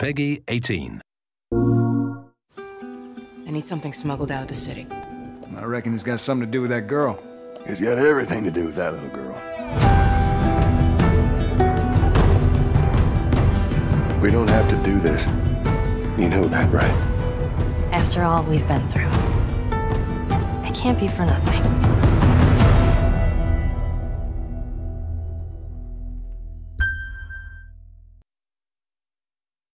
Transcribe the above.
Peggy 18. I need something smuggled out of the city. I reckon it's got something to do with that girl. It's got everything to do with that little girl. We don't have to do this. You know that, right? After all we've been through, it can't be for nothing.